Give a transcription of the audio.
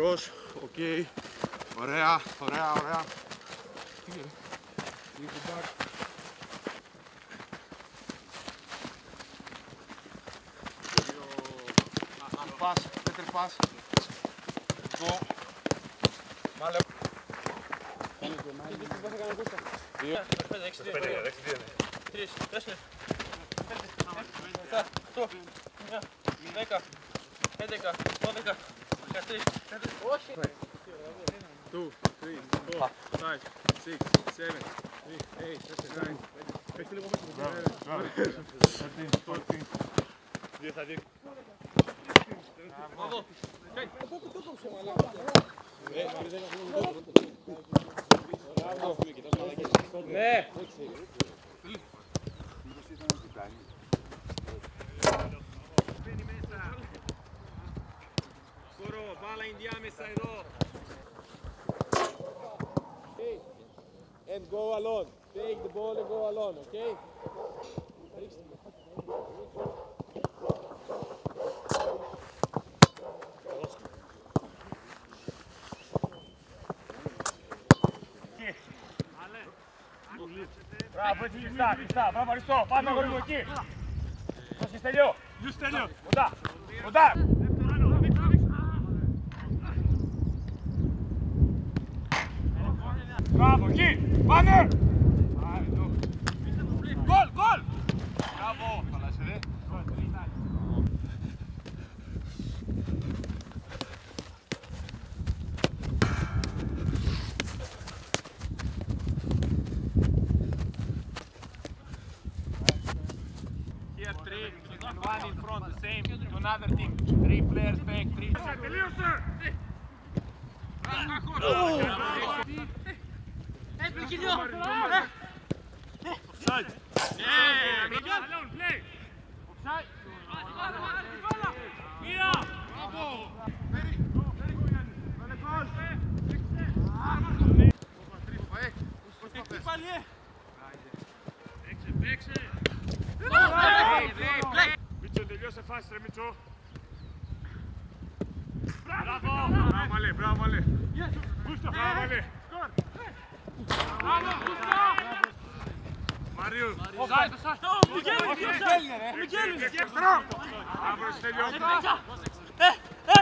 Εμπρός, οκ. Ωραία, ωραία, ωραία. Πας, better pass. Go. Μάλε. Δύο. 3, 4, 8, 10, 11, 12, 13, 2, 3, 4, 5, 6, 7, 8, 9. Παίξτε λίγο μέσα. 14. 2 στα 2. Ναι. Σκορό, μπάλα ενδιάμεσα εδώ. And go alone. Take the ball and go alone, okay? Μπράβο, έτσι κλειστά, κλειστά. Μπράβο, αριστό. Πάμε αγόρι μου εκεί. Δώσε Στέλιο. Κοντά, κοντά. Μπράβο, εκεί. Πάνε. Γκολ, γκολ. Μπράβο. Χαλάσε ρε. One in front, the same to another team. 3 players back, 3. Τελείωσε. Offside. Alone, play. Offside. Mira. Bravo. Very good, Yannis. Vale gol. Παίξε. Μίτσο, τελειώσε φάση ρε Μίτσο. Μπράβο. Μπράβο Μαλέ, μπράβο Μαλέ. Μπράβο Μαλέ. Μαρίου. Μικέλη. Μπράβο Στέλιο.